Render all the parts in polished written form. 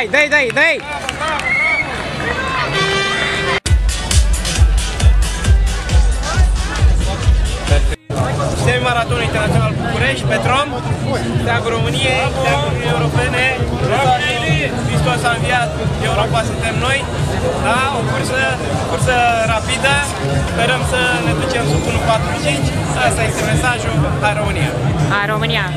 Dai, dai, dai, dai! Semi-maratonul internațional București, Petrom, steagul României, steagul Uniunii Europene, Hristos a înviat, Europa suntem noi, da? O cursă rapidă, sperăm să ne ducem sub 1:45, asta este mesajul, hai România! Hai România!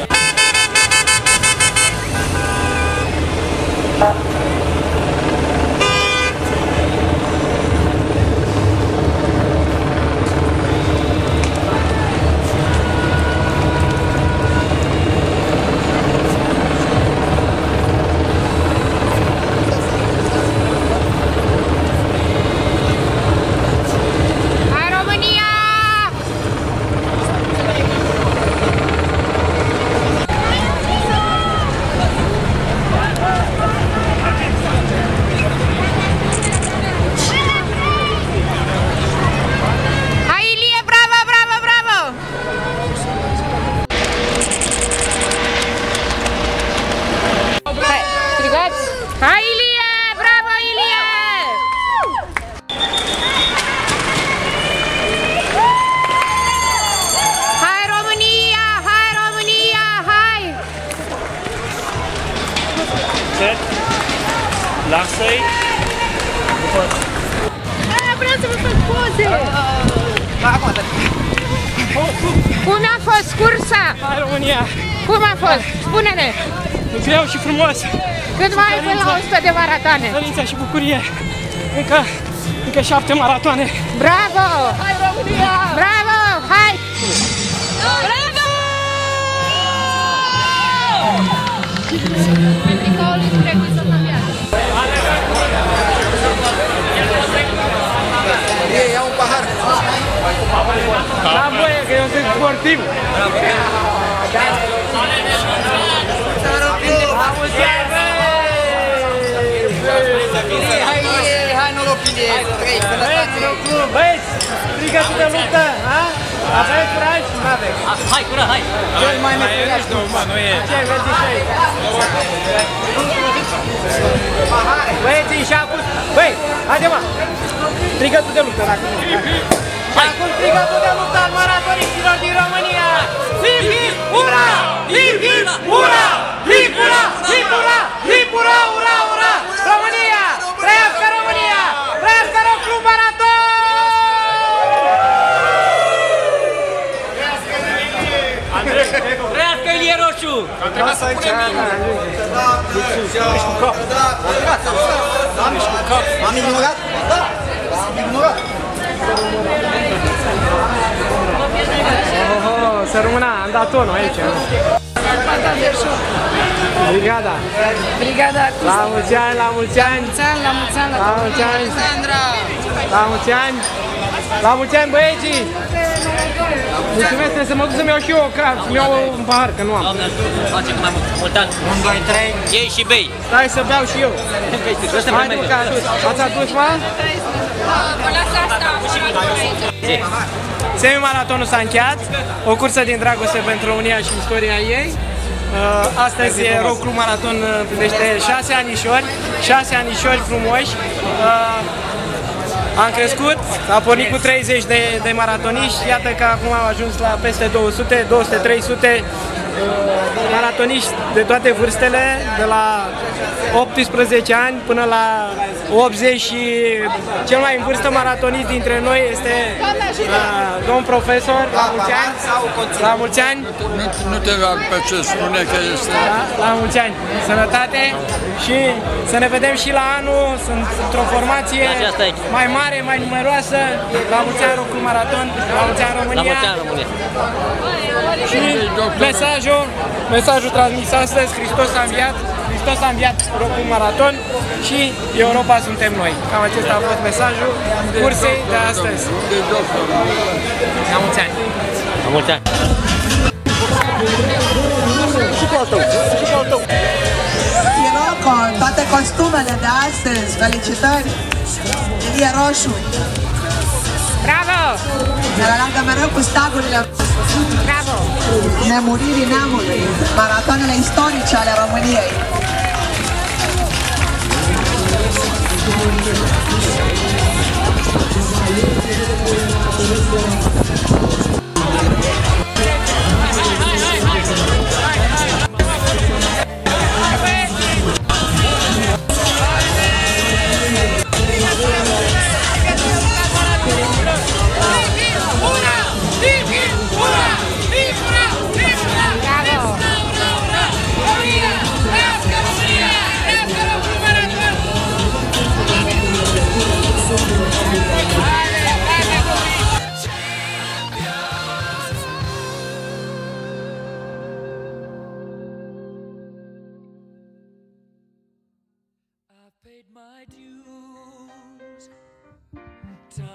Hai Ilie! Bravo Ilie! Hai România! Hai România! Hai! Ce? Lasă-i! Vreau să vă fac poze! Cum a fost cursa? Hai România! Cum a fost? Spune-ne! Greu și frumos! Cât mai ai până la 100 de maratoane? Dorința și bucurie! Încă 7 maratoane! Bravo! Hai România! Bravo! Hai! Bravo! Ei, ia un pahar! Da, băie, că eu sunt sportiv! Hai noroc, Ilie! Băieți, strigătul de luptă, ha? Aveți curaj? Nu aveți. Hai, curaj, hai! Cel mai meseriaș nu e. Ce vezi și aici? Băieții și acum, băi, haide mă! Strigătul de luptă, dacă nu. Și acum strigătul de luptă al maratoniștilor din România! Hip, hip, ura! Hip, hip, ura! Hip, ura! Hip, ura! Hip, ura! Ura, ura! România! Trăiască România! Trăiască Club Maraton! Trăiască Ilie Roșu! Am ignorat? Am ignorat! Să rămână, am dat tonul aici. Brigada. Brigada cu La mulți ani, la mulți ani. la mulți ani, La mulți ani. Sandra! La mulți ani. La mulți ani, băieții. Mulțumesc, trebuie să mă duc să-mi iau și eu o cafea, să-mi iau un pahar, că nu am. Doamne ajută, face cu mai mult ani. 1, 2, 3. Iei și bei. Stai să beau și eu. Hai, nu, că ați adus, mă? Semi-maratonul s-a încheiat, o cursă din dragoste pentru România și istoria ei. Astăzi Rock Club Maraton împlinește 6 anișori, 6 anișori frumoși. Am crescut, a pornit cu 30 de maratoniști, iată că acum am ajuns la peste 200, 200, 300 maratoniști de toate vârstele, de la 18 ani până la 80 și cel mai în vârstă maratonist dintre noi este domn profesor, la mulți ani, la mulți ani. Nu te rog pe ce spune că este. La mulți ani, sănătate și să ne vedem și la anul, sunt într-o formație mai mare, mai numeroasă, la mulți ani Rock Club Maraton, la mulți ani România. La mulți ani România. Și mesajul transmis astăzi, Hristos a înviat, Hristos a înviat Rock Club Maraton și Europa suntem noi. Cam acesta a fost mesajul cursei de astăzi. La mulți ani! La mulți ani! Și cu al tău, și cu al tău! Irocon, toate costumele de astăzi, felicitări! Ilie Roșu! Bravo! Ne leagă mereu cu stagurile. Bravo! Nemuririi neamului, maratoanele istorice ale României.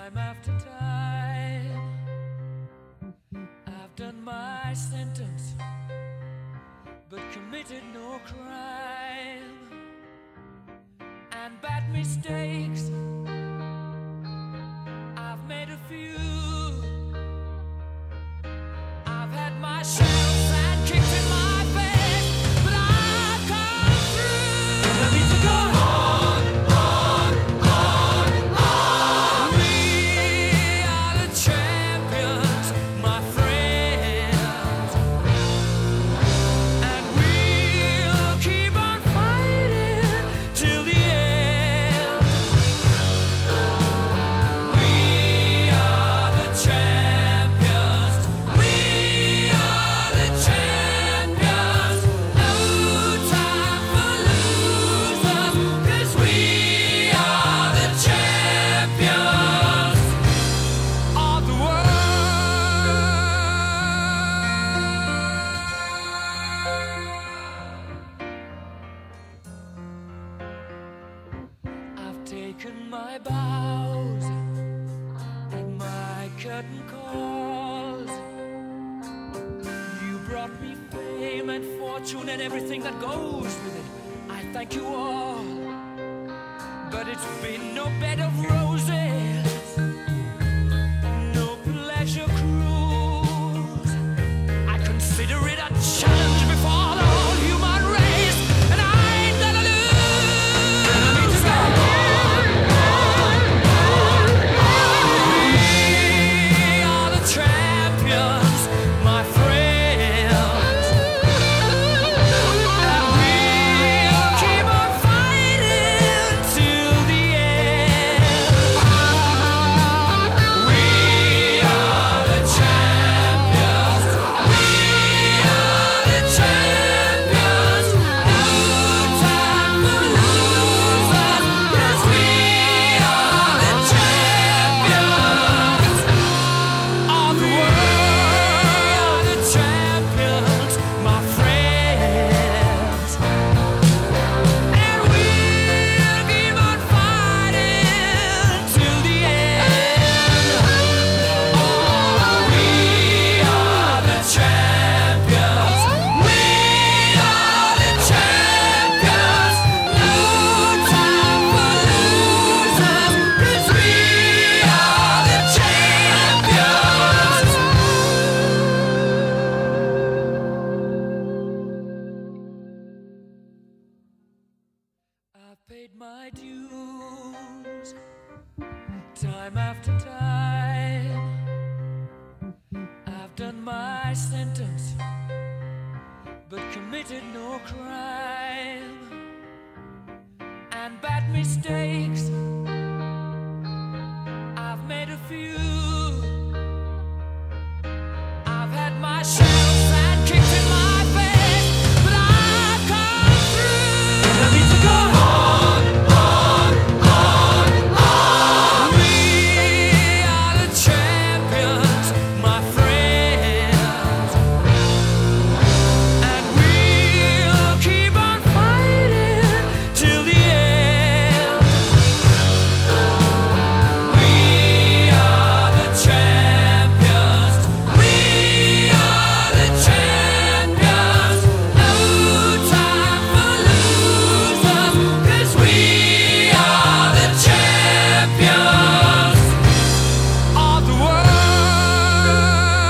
Time after time, I've done my sentence, but committed no crime. And bad mistakes, I've made a few. I've had my shells and kicked in my face, but I've come through. I need to go on, on, on, on. We are the champions, my friends, and we'll keep on fighting till the end. We are the champions. We are the champions. No time for losers, 'cause we are the champions of the world. I've taken my bows and my curtain calls. You brought me fame and fortune and everything that goes with it. I thank you all, but it's been no bed of roses, no pleasure cruise. I consider it a challenge before the whole human race, and I ain't gonna lose. I need to go on, on, on, on. We are the champions, my friends, and we'll keep on fighting till the end. We are the champions. We are the champions. No time for losers, 'cause we are the champions of the world. The champions, my friends, and we'll keep on fighting till the end. Oh, we are the champions. We are the champions. No time for losers, 'cause we are the champions. I've paid my dues, time after time. I've done my sentence, but committed no crime. And bad mistakes, I've made a few. I've had my shells and kicked in my face, but I've come through. I need to go on, on, on, on. We are the champions, my friends, and we'll keep on fighting till the end. We are the champions. We are the champions. No time for losers, 'cause we are the champions of the world.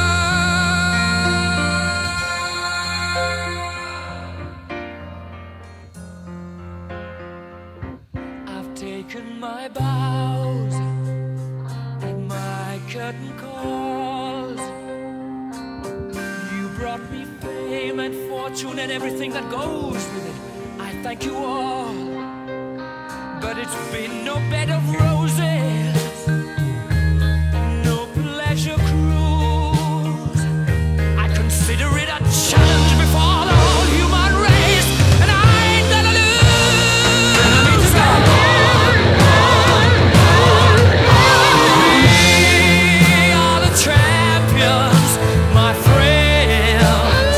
I've taken my bows and my curtain calls. You brought me fame and fortune and everything that goes with it. I thank you all, but it's been no bed of roses, no pleasure cruise. I consider it a challenge before the whole human race, and I ain't gonna lose. I need to go on, on, on, on. We are the champions, my friends,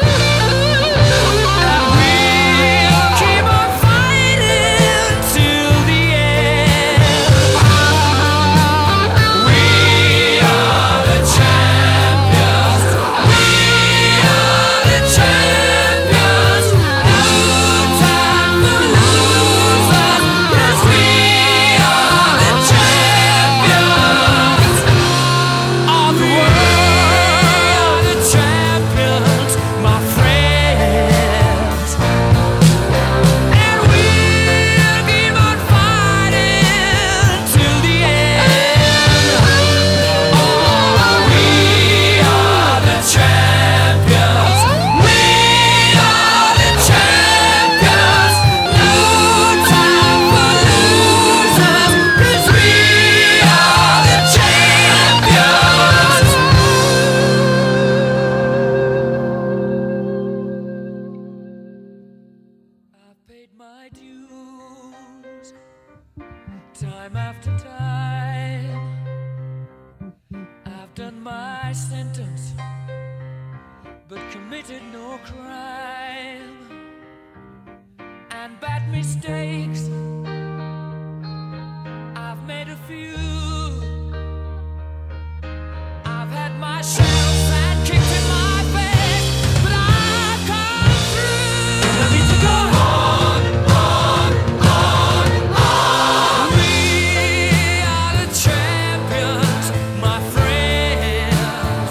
and we'll keep on fighting till the end. Time after time, I've done my sentence, but committed no crime. And bad mistakes, I've made a few. I've had my share of sand kicked in my face, but I've come through. I need to go on, on, on, on. We are the champions, my friends,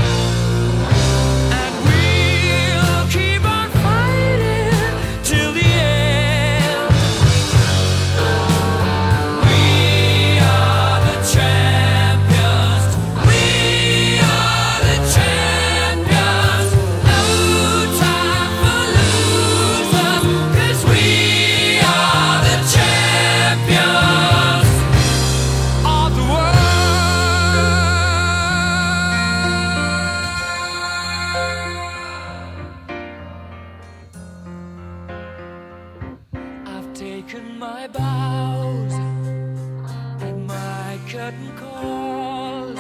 and we'll keep on fighting till the end. We are the champions. We are the champions. No time for losers, 'cause we are the champions of the world. I've taken my bows and my curtain calls.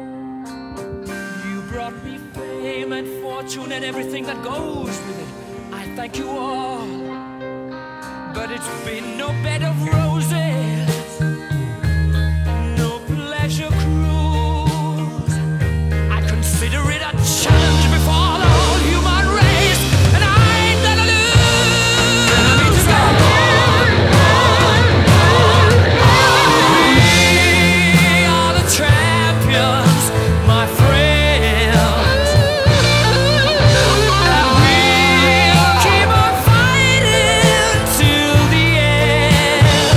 You brought me fame and fortune and everything that goes with it. I thank you all, but it's been no bed of roses, no pleasure cruise. I consider it a challenge before the whole human race, and I ain't gonna lose. I need to go on, on, on, on. We are the champions, my friends, and we'll keep on fighting till the end.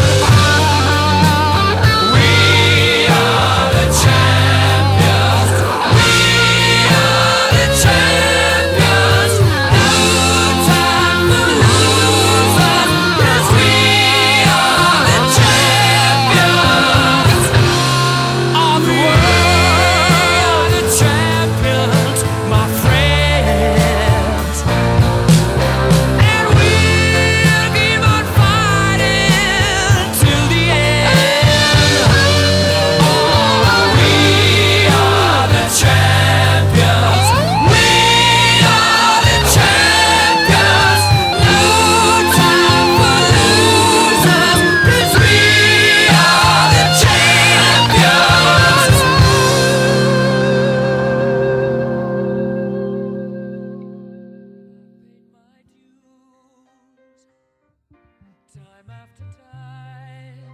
We are the champions. We are the champions. No time for losers, 'cause we are the champions of the world. The champions, my friends, and we'll keep on fighting till the end. Oh, we are the champions. We are the champions. No time for losers, 'cause we are the champions. My dues, time after time,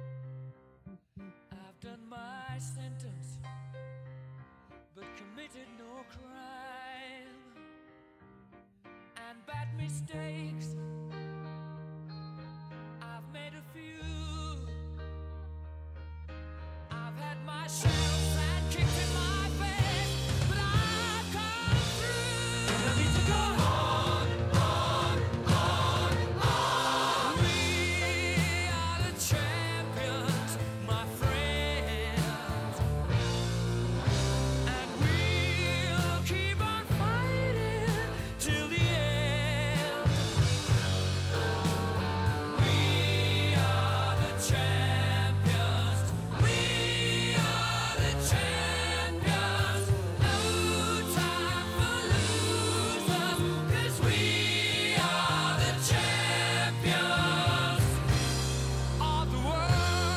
I've done my sentence, but committed no crime. And bad mistakes, I've made a few. I've had my share of sand kicked in my face, but I've come through. I need to go on, on, on, on. We are the champions, my friends, and we'll keep on fighting till the end. We are the champions. We are the champions. No time for losers, 'cause we are the champions of the world.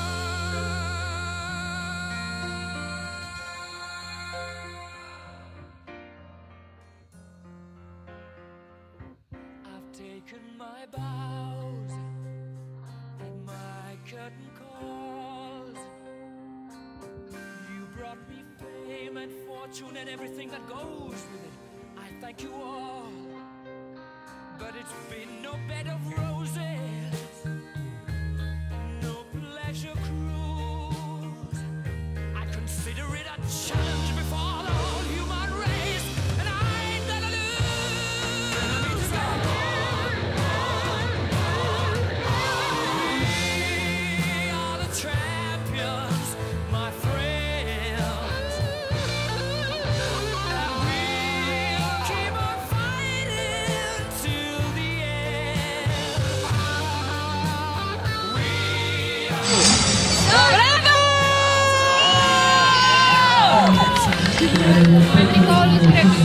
I've taken my bows and my curtain calls. You brought me fame and fortune and everything that goes with it. I thank you all, but it's been no bed of roses, no pleasure cruise. I consider it a challenge before the whole human race, and I ain't gonna lose. I need to go on, on, on, on. We are the champions, my friends, and we'll keep on fighting till the end. We are Tricoul spre